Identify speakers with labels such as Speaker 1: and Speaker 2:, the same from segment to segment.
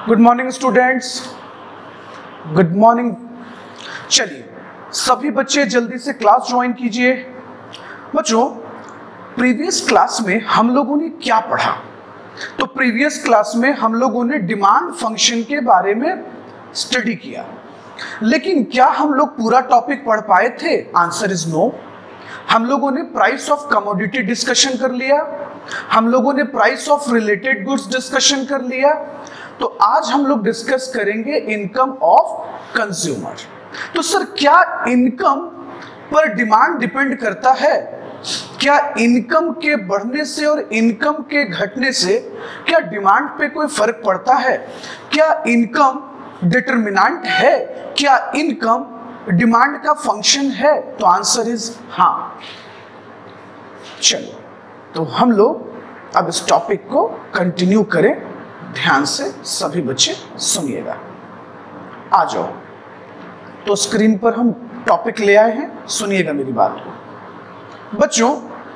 Speaker 1: Good morning students, good morning. चलिए सभी बच्चे जल्दी से क्लास ज्वाइन कीजिए। बच्चों, प्रीवियस क्लास में हम लोगों ने क्या पढ़ा? तो प्रीवियस क्लास में हम लोगों ने डिमांड फंक्शन के बारे में स्टडी किया, लेकिन क्या हम लोग पूरा टॉपिक पढ़ पाए थे? Answer is no. हम लोगों ने प्राइस ऑफ कमोडिटी डिस्कशन कर लिया, हम लोगों ने price of related goods discussion कर लिया। तो आज हम लोग डिस्कस करेंगे इनकम ऑफ कंज्यूमर। तो सर, क्या इनकम पर डिमांड डिपेंड करता है? क्या इनकम के बढ़ने से और इनकम के घटने से क्या डिमांड पे कोई फर्क पड़ता है? क्या इनकम डिटरमिनेंट है? क्या इनकम डिमांड का फंक्शन है? तो आंसर इज हाँ। चलो, तो हम लोग अब इस टॉपिक को कंटिन्यू करें। ध्यान से सभी बच्चे सुनिएगा। आ जाओ, तो स्क्रीन पर हम टॉपिक ले आए हैं, सुनिएगा मेरी बात को। बच्चों,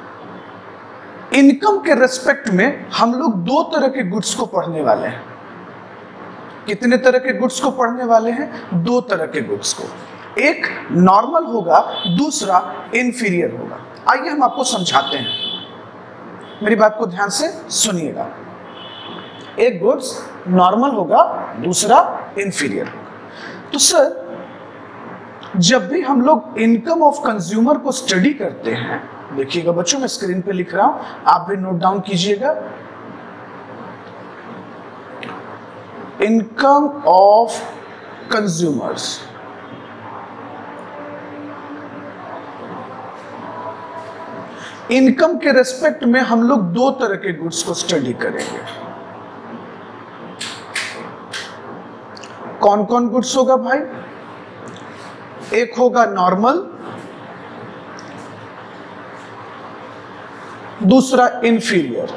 Speaker 1: इनकम के रेस्पेक्ट में हम लोग दो तरह के गुड्स को पढ़ने वाले हैं। कितने तरह के गुड्स को पढ़ने वाले हैं? दो तरह के गुड्स को। एक नॉर्मल होगा, दूसरा इंफीरियर होगा। आइए हम आपको समझाते हैं, मेरी बात को ध्यान से सुनिएगा। एक गुड्स नॉर्मल होगा, दूसरा इंफीरियर होगा। तो सर, जब भी हम लोग इनकम ऑफ कंज्यूमर को स्टडी करते हैं, देखिएगा बच्चों, मैं स्क्रीन पे लिख रहा हूं, आप भी नोट डाउन कीजिएगा। इनकम ऑफ कंज्यूमर्स, इनकम के रेस्पेक्ट में हम लोग दो तरह के गुड्स को स्टडी करेंगे। कौन कौन गुड्स होगा भाई? एक होगा नॉर्मल, दूसरा इंफीरियर।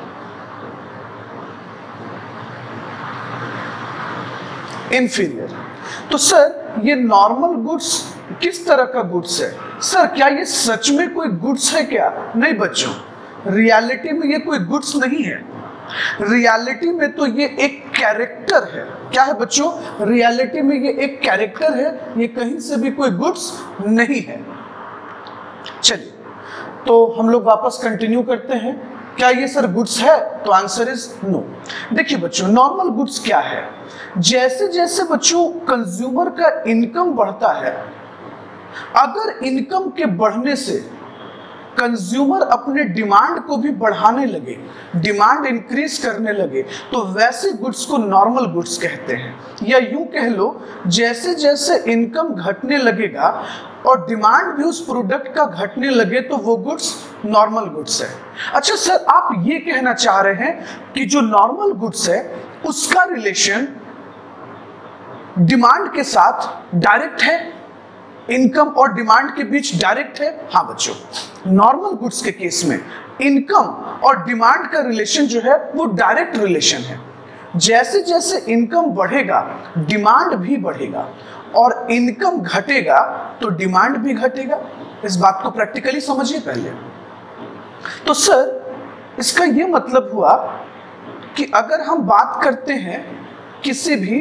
Speaker 1: इंफीरियर। तो सर, ये नॉर्मल गुड्स किस तरह का गुड्स है? सर, क्या ये सच में कोई गुड्स है क्या? नहीं बच्चों, रियलिटी में ये कोई गुड्स नहीं है। रियलिटी में तो ये एक कैरेक्टर है। क्या है बच्चों? रियलिटी में ये एक कैरेक्टर है, ये कहीं से भी कोई गुड्स नहीं है। चलिए, तो हम लोग वापस कंटिन्यू करते हैं। क्या ये सर गुड्स है? तो आंसर इज नो। देखिए बच्चों, नॉर्मल गुड्स क्या है? जैसे जैसे बच्चों कंज्यूमर का इनकम बढ़ता है, अगर इनकम के बढ़ने से कंज्यूमर अपने डिमांड को भी बढ़ाने लगे, डिमांड इंक्रीज करने लगे, तो वैसे गुड्स को नॉर्मल गुड्स कहते हैं। या यूं कह लो, जैसे जैसे इनकम घटने लगेगा और डिमांड भी उस प्रोडक्ट का घटने लगे, तो वो गुड्स नॉर्मल गुड्स है। अच्छा सर, आप ये कहना चाह रहे हैं कि जो नॉर्मल गुड्स है उसका रिलेशन डिमांड के साथ डायरेक्ट है, इनकम और डिमांड के बीच डायरेक्ट है? हाँ बच्चों, नॉर्मल गुड्स के केस में इनकम और डिमांड का रिलेशन जो है वो डायरेक्ट रिलेशन है। जैसे जैसे इनकम बढ़ेगा, डिमांड भी बढ़ेगा, और इनकम घटेगा तो डिमांड भी घटेगा। इस बात को प्रैक्टिकली समझिए पहले। तो सर, इसका ये मतलब हुआ कि अगर हम बात करते हैं किसी भी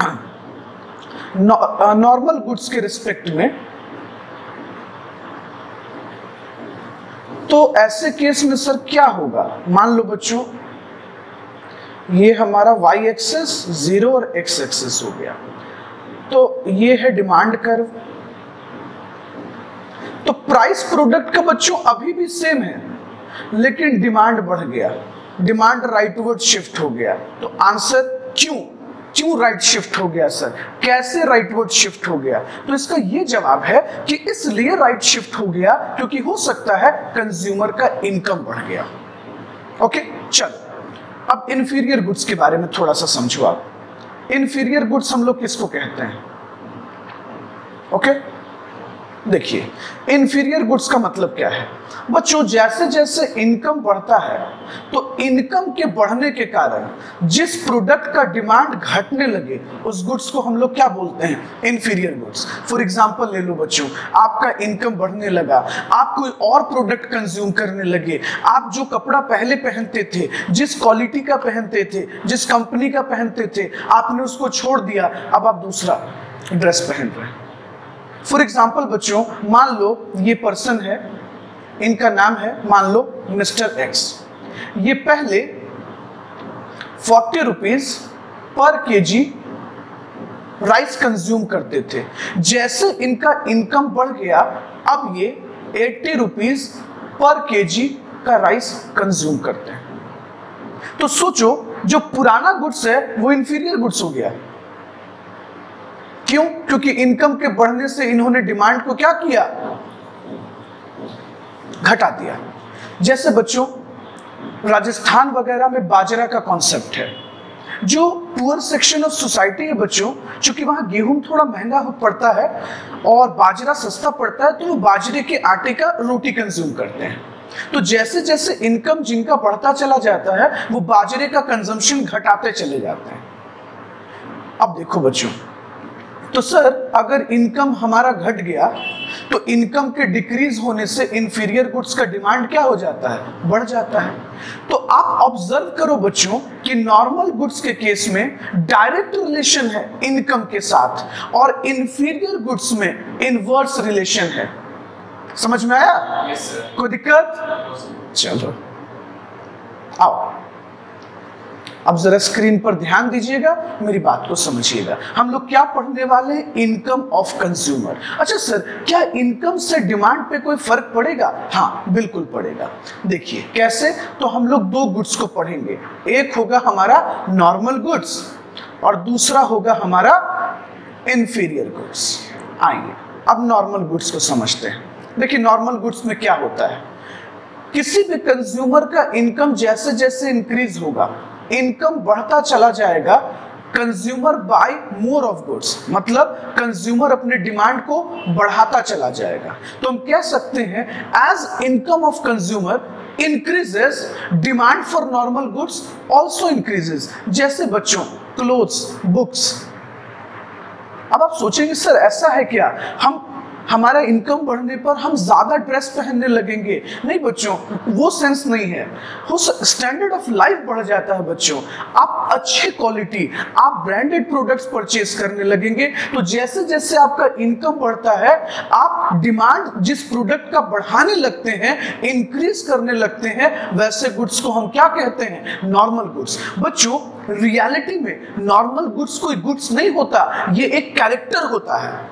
Speaker 1: नॉर्मल गुड्स के रिस्पेक्ट में, तो ऐसे केस में सर क्या होगा? मान लो बच्चों, ये हमारा y एक्सेस 0 और x एक्सेस हो गया, तो ये है डिमांड कर्व। तो प्राइस प्रोडक्ट का बच्चों अभी भी सेम है, लेकिन डिमांड बढ़ गया, डिमांड राइटवर्ड शिफ्ट हो गया। तो आंसर क्यों राइट शिफ्ट हो गया सर? कैसे राइटवर्ड शिफ्ट हो गया? तो इसका ये जवाब है कि इसलिए राइट शिफ्ट हो गया क्योंकि हो सकता है कंज्यूमर का इनकम बढ़ गया। ओके, चलो अब इंफीरियर गुड्स के बारे में थोड़ा सा समझो आप। इंफीरियर गुड्स हम लोग किसको कहते हैं? ओके, देखिए इंफीरियर गुड्स का मतलब क्या है बच्चों, जैसे जैसे इनकम बढ़ता है तो इनकम के बढ़ने के कारण जिस प्रोडक्ट का डिमांड घटने लगे उस गुड्स को हम लोग क्या बोलते हैं, इंफीरियर गुड्स। फॉर एग्जांपल ले लो बच्चों, आपका इनकम बढ़ने लगा, आप कोई और प्रोडक्ट कंज्यूम करने लगे, आप जो कपड़ा पहले पहनते थे, जिस क्वालिटी का पहनते थे, जिस कंपनी का पहनते थे, आपने उसको छोड़ दिया, अब आप दूसरा ड्रेस पहन रहे हैं। फॉर एग्जाम्पल बच्चों, मान लो ये पर्सन है, इनका नाम है मान लो मिस्टर एक्स, ये पहले 40 rupees per KG rice consume करते थे। जैसे इनका इनकम बढ़ गया अब ये 80 रुपीज पर केजी का राइस कंज्यूम करते हैं। तो सोचो जो पुराना गुड्स है वो इंफीरियर गुड्स हो गया। क्यों? क्योंकि इनकम के बढ़ने से इन्होंने डिमांड को क्या किया, घटा दिया। जैसे बच्चों राजस्थान वगैरह में बाजरा का कॉन्सेप्ट है, जो पुअर सेक्शन ऑफ सोसाइटी है बच्चों, क्योंकि वहां गेहूं थोड़ा महंगा पड़ता है और बाजरा सस्ता पड़ता है, तो वो बाजरे के आटे का रोटी कंज्यूम करते हैं। तो जैसे जैसे इनकम जिनका बढ़ता चला जाता है वो बाजरे का कंजम्पशन घटाते चले जाते हैं। अब देखो बच्चों, तो सर अगर इनकम हमारा घट गया तो इनकम के डिक्रीज होने से इंफीरियर गुड्स का डिमांड क्या हो जाता है, बढ़ जाता है। तो आप ऑब्जर्व करो बच्चों कि नॉर्मल गुड्स के केस में डायरेक्ट रिलेशन है इनकम के साथ और इंफीरियर गुड्स में इनवर्स रिलेशन है। समझ में आया?
Speaker 2: Yes, sir.
Speaker 1: कोई दिक्कत? चलो आओ, अब जरा स्क्रीन पर ध्यान दीजिएगा, मेरी बात को समझिएगा। हम लोग क्या पढ़ने वाले हैं, इनकम ऑफ कंज्यूमर। अच्छा सर, क्या इनकम से डिमांड पे कोई फर्क पड़ेगा? हाँ बिल्कुल पड़ेगा। देखिए कैसे, तो हम लोग दो गुड्स को पढ़ेंगे, एक होगा हमारा नॉर्मल गुड्स और दूसरा होगा हमारा इंफीरियर गुड्स। आइए अब नॉर्मल गुड्स को समझते हैं। देखिए नॉर्मल गुड्स में क्या होता है, किसी भी कंज्यूमर का इनकम जैसे जैसे इंक्रीज होगा, इनकम बढ़ता चला जाएगा, consumer buy more of goods, मतलब कंज्यूमर अपने डिमांड को बढ़ाता चला जाएगा। तो हम कह सकते हैं as income of consumer increases, demand for normal goods also increases। जैसे बच्चों क्लोथ्स, बुक्स। अब आप सोचेंगे सर ऐसा है क्या, हमारा इनकम बढ़ने पर हम ज्यादा ड्रेस पहनने लगेंगे? नहीं बच्चों, वो सेंस नहीं है। स्टैंडर्ड ऑफ लाइफ बढ़ जाता है बच्चों, आप अच्छी क्वालिटी, आप ब्रांडेड प्रोडक्ट्स परचेज करने लगेंगे। तो जैसे जैसे आपका इनकम बढ़ता है आप डिमांड जिस प्रोडक्ट का बढ़ाने लगते हैं, इंक्रीज करने लगते हैं, वैसे गुड्स को हम क्या कहते हैं, नॉर्मल गुड्स। बच्चों रियलिटी में नॉर्मल गुड्स कोई गुड्स नहीं होता, ये एक कैरेक्टर होता है।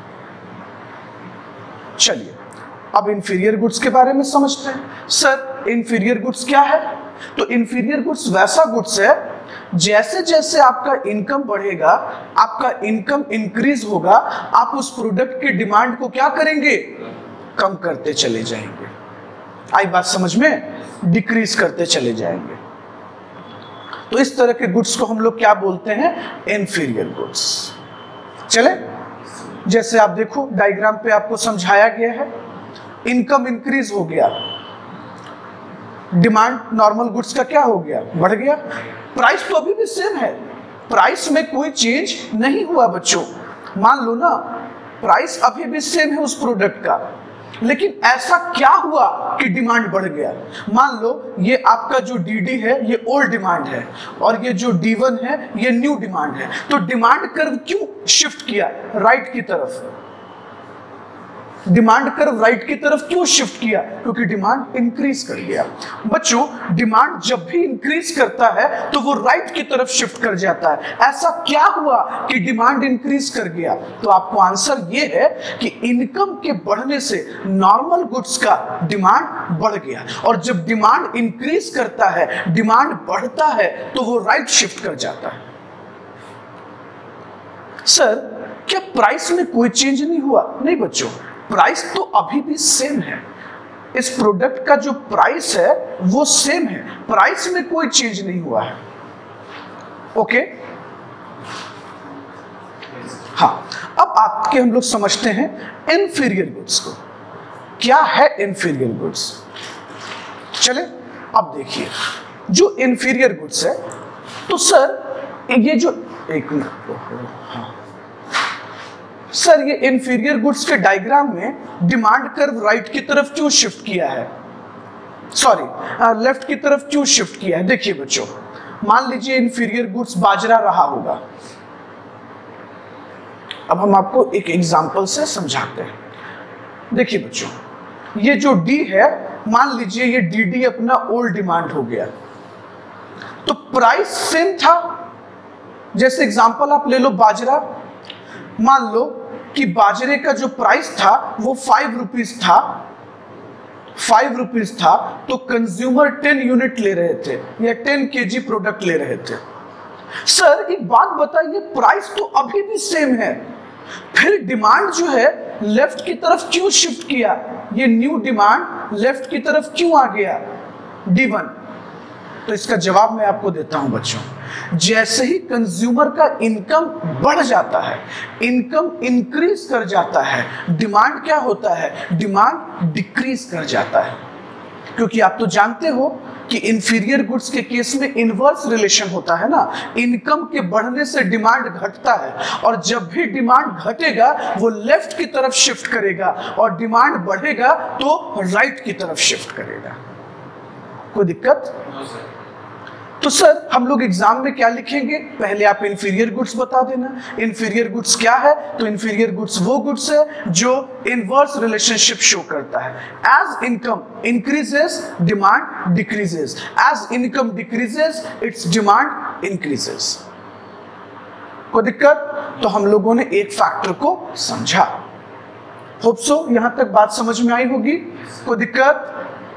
Speaker 1: चलिए अब इंफीरियर गुड्स के बारे में समझते हैं। सर इंफीरियर गुड्स क्या है? तो इंफीरियर गुड्स वैसा गुड्स है जैसे जैसे आपका इनकम बढ़ेगा, आपका इनकम इंक्रीज होगा, आप उस प्रोडक्ट के डिमांड को क्या करेंगे, कम करते चले जाएंगे। आई बात समझ में? डिक्रीज करते चले जाएंगे। तो इस तरह के गुड्स को हम लोग क्या बोलते हैं, इंफीरियर गुड्स। चले जैसे आप देखो डायग्राम पे आपको समझाया गया है, इनकम इंक्रीज हो गया, डिमांड नॉर्मल गुड्स का क्या हो गया, बढ़ गया। प्राइस तो अभी भी सेम है, प्राइस में कोई चेंज नहीं हुआ बच्चों। मान लो ना प्राइस अभी भी सेम है उस प्रोडक्ट का, लेकिन ऐसा क्या हुआ कि डिमांड बढ़ गया। मान लो ये आपका जो डीडी है ये ओल्ड डिमांड है और ये जो D1 है ये न्यू डिमांड है। तो डिमांड कर्व क्यों शिफ्ट किया राइट की तरफ, डिमांड कर्व राइट की तरफ क्यों शिफ्ट किया, क्योंकि डिमांड इंक्रीज कर गया। बच्चों डिमांड जब भी इंक्रीज करता है तो वो राइट की तरफ शिफ्ट कर जाता है। ऐसा क्या हुआ कि डिमांड इंक्रीज कर गया? तो आपको आंसर ये है कि इनकम के बढ़ने से नॉर्मल गुड्स का डिमांड बढ़ गया, और जब डिमांड इंक्रीज करता है, डिमांड बढ़ता है, तो वो राइट शिफ्ट कर जाता है। सर क्या प्राइस में कोई चेंज नहीं हुआ? नहीं बच्चों, प्राइस तो अभी भी सेम है। इस प्रोडक्ट का जो प्राइस है वो सेम है, प्राइस में कोई चेंज नहीं हुआ है। ओके हाँ, अब आपके हम लोग समझते हैं इंफीरियर गुड्स को। क्या है इंफीरियर गुड्स? चले अब देखिए, जो इंफीरियर गुड्स है, तो सर ये जो एक मिनट, हाँ सर, ये इंफीरियर गुड्स के डायग्राम में डिमांड कर्व राइट की तरफ क्यों शिफ्ट किया है, सॉरी लेफ्ट की तरफ क्यों शिफ्ट किया है? देखिए बच्चों, मान लीजिए इंफीरियर गुड्स बाजरा रहा होगा। अब हम आपको एक एग्जांपल से समझाते हैं। देखिए बच्चों, ये जो डी है, मान लीजिए ये डी अपना ओल्ड डिमांड हो गया, तो प्राइस सेम था। जैसे एग्जांपल आप ले लो बाजरा, मान लो कि बाजरे का जो प्राइस था वो 5 रुपीज था, 5 रुपीज था, तो कंज्यूमर 10 यूनिट ले रहे थे या 10 केजी प्रोडक्ट ले रहे थे। सर एक बात बताइए, प्राइस तो अभी भी सेम है, फिर डिमांड जो है लेफ्ट की तरफ क्यों शिफ्ट किया? ये न्यू डिमांड लेफ्ट की तरफ क्यों आ गया? D1। तो इसका जवाब मैं आपको देता हूं बच्चों। जैसे ही कंज्यूमर का इनकम बढ़ जाता है, इनकम इंक्रीज कर जाता है, डिमांड क्या होता है? डिमांड डिक्रीज कर जाता है। क्योंकि आप तो जानते हो कि इंफीरियर गुड्स के केस में इनवर्स रिलेशन होता है ना, इनकम के बढ़ने से डिमांड घटता है, और जब भी डिमांड घटेगा वो लेफ्ट की तरफ शिफ्ट करेगा, और डिमांड बढ़ेगा तो राइट की तरफ शिफ्ट करेगा। कोई दिक्कत? तो सर हम लोग एग्जाम में क्या लिखेंगे? पहले आप इंफीरियर गुड्स बता देना। इंफीरियर गुड्स क्या है? तो इंफीरियर गुड्स वो गुड्स है जो इनवर्स रिलेशनशिप शो करता है। As income increases, demand decreases, as income decreases, it's demand increases. कोई दिक्कत? तो हम लोगों ने एक फैक्टर को समझा। होप सो यहां तक बात समझ में आई होगी। कोई दिक्कत?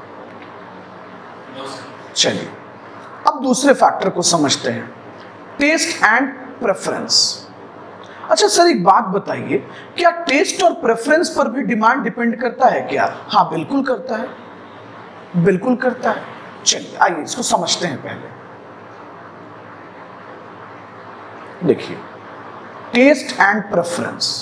Speaker 1: चलिए अब दूसरे फैक्टर को समझते हैं, टेस्ट एंड प्रेफरेंस। अच्छा सर एक बात बताइए, क्या टेस्ट और प्रेफरेंस पर भी डिमांड डिपेंड करता है क्या? हाँ बिल्कुल करता है, बिल्कुल करता है। चलिए आइए इसको समझते हैं। पहले देखिए, taste and preference.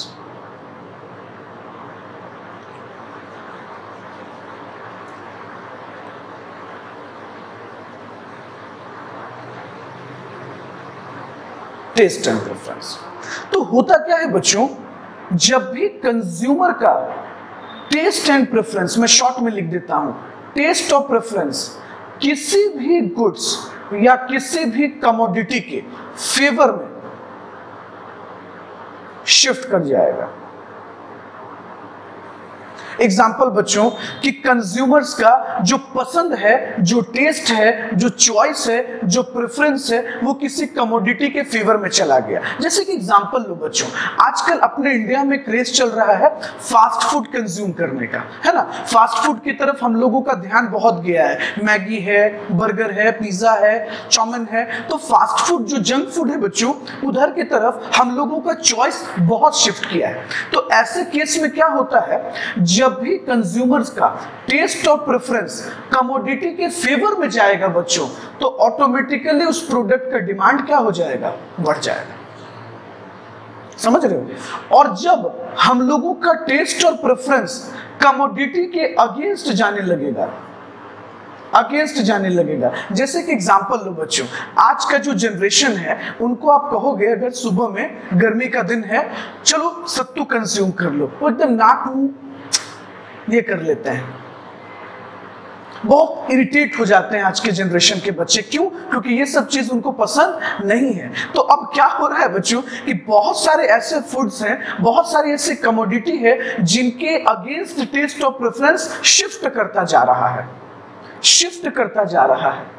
Speaker 1: Taste and preference तो होता क्या है बच्चों, जब भी कंज्यूमर का टेस्ट एंड प्रेफरेंस, मैं शॉर्ट में लिख देता हूं, टेस्ट और प्रेफरेंस किसी भी गुड्स या किसी भी कमोडिटी के फेवर में शिफ्ट कर जाएगा। एग्जाम्पल बच्चों कि कंज्यूमर्स का जो पसंद है, जो टेस्ट है, जो चॉइस है, जो प्रेफरेंस है, वो किसी कमोडिटी के फेवर में चला गया। जैसे कि एग्जाम्पल लो बच्चों, आजकल अपने इंडिया में क्रेज चल रहा है फास्ट फूड कंज्यूम करने का, है ना। फास्ट फूड की तरफ हम लोगों का ध्यान बहुत गया है, मैगी है, बर्गर है, पिज्जा है, चाउमीन है। तो फास्ट फूड जो जंक फूड है बच्चों, उधर की तरफ हम लोगों का चॉइस बहुत शिफ्ट किया है। तो ऐसे केस में क्या होता है, जब भी कंज्यूमर्स का टेस्ट और प्रेफरेंस कमोडिटी के फेवर में जाएगा बच्चों, तो ऑटोमेटिकली उस प्रोडक्ट का डिमांड क्या हो जाएगा? बढ़ जाएगा। समझ रहे हो? और जब हम लोगों का टेस्ट और प्रेफरेंस कमोडिटी के अगेंस्ट जाने लगेगा, अगेंस्ट जाने लगेगा, जैसे कि एग्जांपल लो बच्चों, आज का जो जनरेशन है उनको आप कहोगे अगर सुबह में गर्मी का दिन है, चलो सत्तू कंज्यूम कर लो, वो एकदम नाक मुंह ये कर लेते हैं, बहुत इरिटेट हो जाते हैं आज के जनरेशन के बच्चे। क्यों? क्योंकि ये सब चीज उनको पसंद नहीं है। तो अब क्या हो रहा है बच्चों कि बहुत सारे ऐसे फूड्स हैं, बहुत सारी ऐसी कमोडिटी है जिनके अगेंस्ट टेस्ट और प्रेफरेंस शिफ्ट करता जा रहा है, शिफ्ट करता जा रहा है।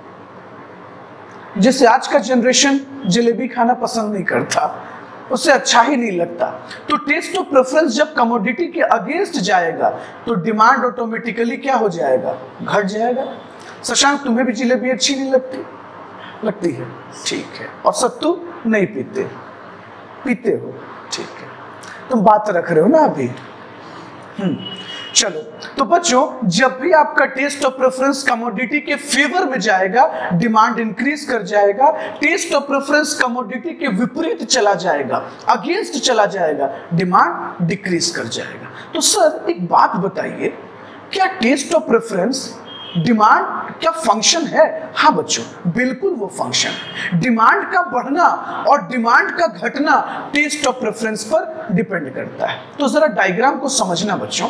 Speaker 1: जैसे आज का जनरेशन जलेबी खाना पसंद नहीं करता, उसे अच्छा ही नहीं लगता। तो टेस्ट और प्रेफरेंस जब कमोडिटी के अगेंस्ट जाएगा तो डिमांड ऑटोमेटिकली क्या हो जाएगा? घट जाएगा। शशांक तुम्हें भी जलेबी अच्छी नहीं लगती? लगती है, ठीक है। और सत्तू नहीं पीते? पीते हो, ठीक है। तुम बात रख रहे हो ना अभी। चलो, तो बच्चों जब भी आपका टेस्ट ऑफ प्रेफरेंस कमोडिटी के फेवर में जाएगा, डिमांड इंक्रीज कर जाएगा। टेस्ट ऑफ प्रेफरेंस कमोडिटी के विपरीत चला जाएगा, अगेंस्ट चला जाएगा, डिमांड डिक्रीज कर जाएगा। तो सर एक बात बताइए, क्या टेस्ट ऑफ प्रेफरेंस डिमांड क्या फंक्शन है? हाँ बच्चों, बिल्कुल वो फंक्शन। डिमांड का बढ़ना और डिमांड का घटना टेस्ट ऑफ प्रेफरेंस पर डिपेंड करता है। तो जरा डायग्राम को समझना बच्चों,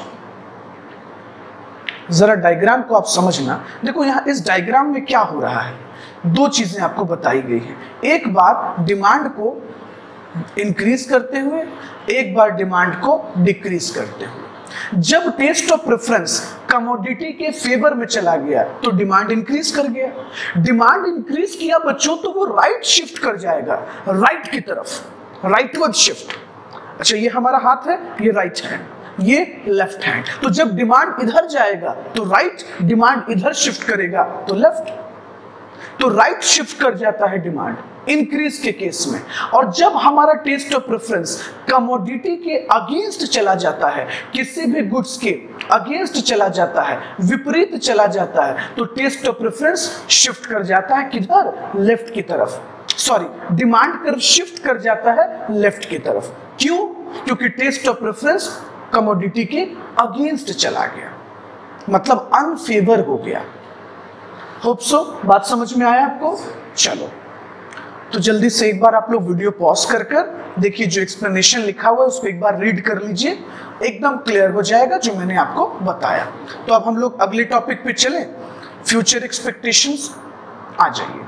Speaker 1: जरा डायग्राम को आप समझना। देखो यहाँ इस डायग्राम में क्या हो रहा है, दो चीजें आपको बताई गई हैं। एक बार डिमांड को इंक्रीज करते हुए, एक बार डिमांड को डिक्रीज करते हुए। जब टेस्ट ऑफ प्रेफरेंस कमोडिटी के फेवर में चला गया तो डिमांड इंक्रीज कर गया। डिमांड इंक्रीज किया बच्चों तो वो राइट शिफ्ट कर जाएगा, राइट की तरफ, राइटवर्ड शिफ्ट। अच्छा, ये हमारा हाथ है, ये राइट हैंड, ये लेफ्ट हैंड। तो जब डिमांड इधर जाएगा तो राइट, डिमांड इधर शिफ्ट करेगा तो लेफ्ट। तो राइट शिफ्ट कर जाता है डिमांड इंक्रीज के केस में। और जब हमारा टेस्ट ऑफ प्रेफरेंस कमोडिटी के अगेंस्ट चला जाता है, किसी भी गुड्स के अगेंस्ट चला जाता है, विपरीत चला जाता है, तो टेस्ट ऑफ प्रेफरेंस शिफ्ट कर जाता है किधर? लेफ्ट की तरफ। सॉरी, डिमांड कर्व शिफ्ट कर जाता है लेफ्ट की तरफ। क्यों? क्योंकि टेस्ट ऑफ प्रेफरेंस कमोडिटी के अगेंस्ट चला गया, मतलब अनफेवर हो गया। होप सो बात समझ में आया आपको? चलो, तो जल्दी से एक बार आप लोग वीडियो पॉज कर देखिए, जो एक्सप्लेनेशन लिखा हुआ है उसको एक बार रीड कर लीजिए, एकदम क्लियर हो जाएगा जो मैंने आपको बताया। तो अब हम लोग अगले टॉपिक पे चलें, फ्यूचर एक्सपेक्टेशंस। आ जाइए।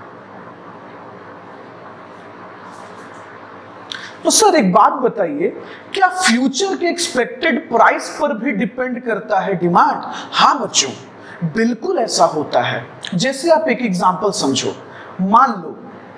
Speaker 1: तो सर एक बात बताइए, क्या फ्यूचर के एक्सपेक्टेड प्राइस पर भी डिपेंड करता है डिमांड? हाँ बच्चों, बिल्कुल ऐसा होता है। जैसे आप एक एग्जांपल समझो, मान लो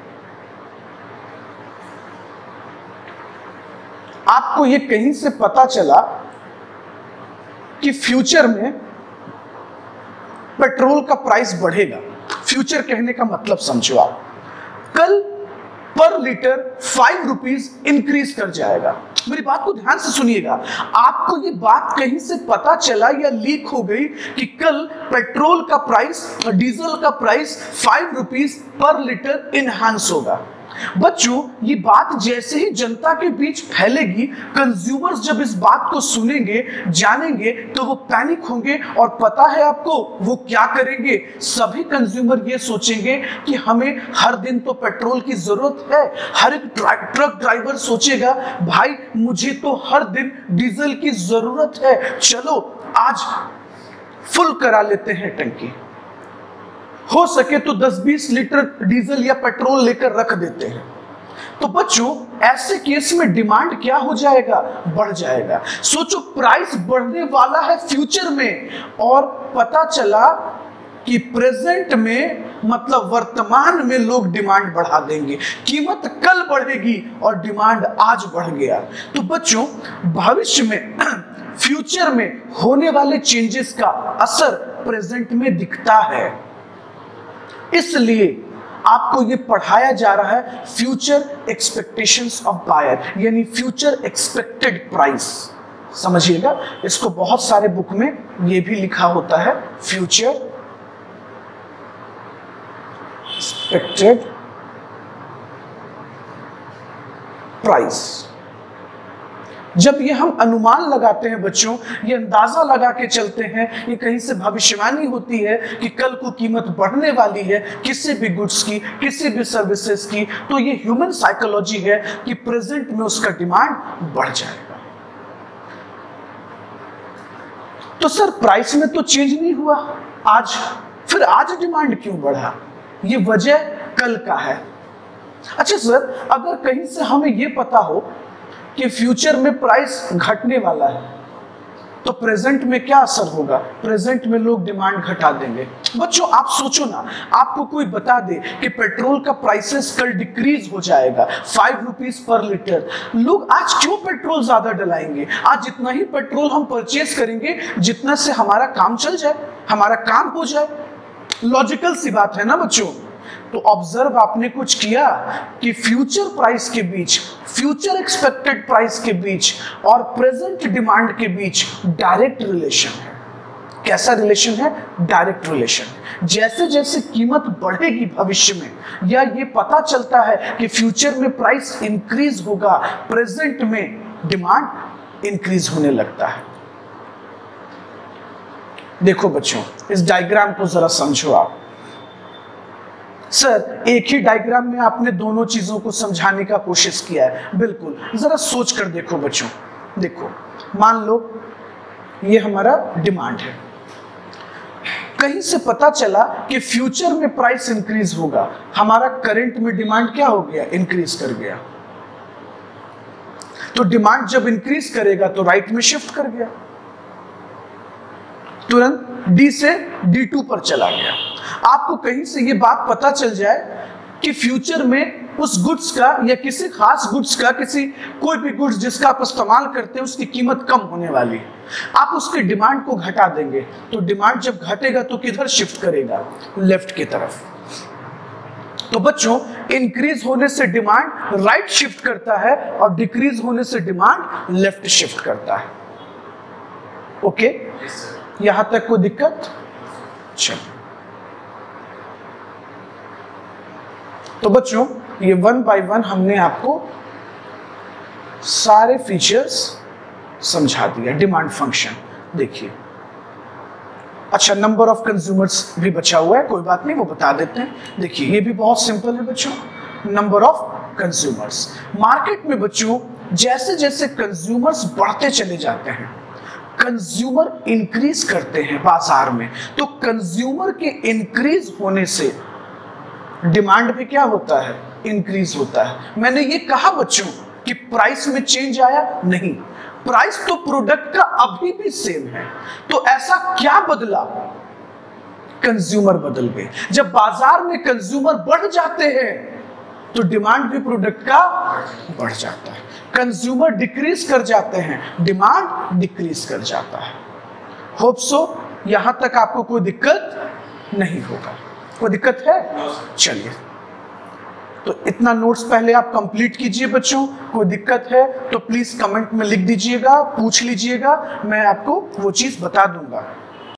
Speaker 1: आपको ये कहीं से पता चला कि फ्यूचर में पेट्रोल का प्राइस बढ़ेगा। फ्यूचर कहने का मतलब समझो आप, कल पर लीटर 5 रुपीज इंक्रीज कर जाएगा। मेरी बात को ध्यान से सुनिएगा। आपको ये बात कहीं से पता चला या लीक हो गई कि कल पेट्रोल का प्राइस, डीजल का price 5 rupees per litre enhance होगा। बच्चों ये बात जैसे ही जनता के बीच फैलेगी, कंज्यूमर्स जब इस बात को सुनेंगे, जानेंगे, तो वो पैनिक होंगे। और पता है आपको वो क्या करेंगे? सभी कंज्यूमर ये सोचेंगे कि हमें हर दिन तो पेट्रोल की जरूरत है। हर एक ट्रक ड्राइवर सोचेगा, भाई मुझे तो हर दिन डीजल की जरूरत है, चलो आज फुल करा लेते हैं टंकी। हो सके तो 10-20 लीटर डीजल या पेट्रोल लेकर रख देते हैं। तो बच्चों ऐसे केस में डिमांड क्या हो जाएगा? बढ़ जाएगा। सोचो प्राइस बढ़ने वाला है फ्यूचर में, और पता चला कि प्रेजेंट में, मतलब वर्तमान में लोग डिमांड बढ़ा देंगे, कीमत कल बढ़ेगी और डिमांड आज बढ़ गया। तो बच्चों भविष्य में फ्यूचर में होने वाले चेंजेस का असर प्रेजेंट में दिखता है। इसलिए आपको ये पढ़ाया जा रहा है फ्यूचर एक्सपेक्टेशंस ऑफ बायर, यानी फ्यूचर एक्सपेक्टेड प्राइस। समझिएगा, इसको बहुत सारे बुक में ये भी लिखा होता है, फ्यूचर एक्सपेक्टेड प्राइस। जब ये हम अनुमान लगाते हैं बच्चों, ये अंदाजा लगा के चलते हैं, ये कहीं से भविष्यवाणी होती है कि कल को कीमत बढ़ने वाली है किसी भी गुड्स की, किसी भी सर्विसेज की, तो ये ह्यूमन साइकोलॉजी है कि प्रेजेंट में उसका डिमांड बढ़ जाएगा। तो सर प्राइस में तो चेंज नहीं हुआ आज, फिर आज डिमांड क्यों बढ़ा? ये वजह कल का है। अच्छा सर, अगर कहीं से हमें ये पता हो कि फ्यूचर में प्राइस घटने वाला है, तो प्रेजेंट में क्या असर होगा? प्रेजेंट में लोग डिमांड घटा देंगे। बच्चों आप सोचो ना, आपको कोई बता दे कि पेट्रोल का प्राइसेस कल डिक्रीज हो जाएगा 5 रुपीज पर लीटर, लोग आज क्यों पेट्रोल ज्यादा डलाएंगे? आज जितना ही पेट्रोल हम परचेज करेंगे, जितना से हमारा काम चल जाए, हमारा काम हो जाए। लॉजिकल सी बात है ना बच्चों। तो ऑब्जर्व आपने कुछ किया कि फ्यूचर प्राइस के बीच, फ्यूचर एक्सपेक्टेड प्राइस के बीच और प्रेजेंट डिमांड के बीच डायरेक्ट रिलेशन है। कैसा रिलेशन है? Direct relation. जैसे जैसे कीमत बढ़ेगी भविष्य में, या ये पता चलता है कि फ्यूचर में प्राइस इंक्रीज होगा, प्रेजेंट में डिमांड इंक्रीज होने लगता है। देखो बच्चों, इस डायग्राम को जरा समझो आप। सर, एक ही डायग्राम में आपने दोनों चीजों को समझाने का कोशिश किया है। बिल्कुल, जरा सोच कर देखो बच्चों। देखो, मान लो ये हमारा डिमांड है, कहीं से पता चला कि फ्यूचर में प्राइस इंक्रीज होगा, हमारा करंट में डिमांड क्या हो गया? इंक्रीज कर गया। तो डिमांड जब इंक्रीज करेगा तो राइट में शिफ्ट कर गया, तुरंत डी से D2 पर चला गया। आपको कहीं से ये बात पता चल जाए कि फ्यूचर में उस गुड्स का या किसी खास गुड्स का, किसी कोई भी गुड्स जिसका आप इस्तेमाल करते हैं उसकी कीमत कम होने वाली है, आप उसके डिमांड को घटा देंगे, तो डिमांड जब घटेगा तो किधर शिफ्ट करेगा? लेफ्ट की तरफ। तो बच्चों, इंक्रीज होने से डिमांड राइट शिफ्ट करता है और डिक्रीज होने से डिमांड लेफ्ट शिफ्ट करता है। ओके, यहां तक कोई दिक्कत? चलो, तो बच्चों ये वन बाय वन हमने आपको सारे फीचर्स समझा दिया। डिमांड फंक्शन देखिए। अच्छा, नंबर ऑफ कंज्यूमर्स भी बचा हुआ है, कोई बात नहीं, वो बता देते हैं। देखिए, ये भी बहुत सिंपल है बच्चों। नंबर ऑफ कंज्यूमर्स, मार्केट में बच्चों जैसे जैसे कंज्यूमर्स बढ़ते चले जाते हैं, कंज्यूमर इंक्रीज करते हैं बाजार में, तो कंज्यूमर के इंक्रीज होने से डिमांड भी क्या होता है? इंक्रीज होता है। मैंने ये कहा बच्चों कि प्राइस में चेंज आया? नहीं, प्राइस तो प्रोडक्ट का अभी भी सेम है। तो ऐसा क्या बदला? कंज्यूमर बदल गए। जब बाजार में कंज्यूमर बढ़ जाते हैं तो डिमांड भी प्रोडक्ट का बढ़ जाता है। कंज्यूमर डिक्रीज कर जाते हैं, डिमांड डिक्रीज कर जाता है। होप सो यहां तक आपको कोई दिक्कत नहीं होगा। कोई दिक्कत है? चलिए, तो इतना नोट्स पहले आप कंप्लीट कीजिए बच्चों। कोई दिक्कत है तो प्लीज कमेंट में लिख दीजिएगा, पूछ लीजिएगा, मैं आपको वो चीज बता दूंगा।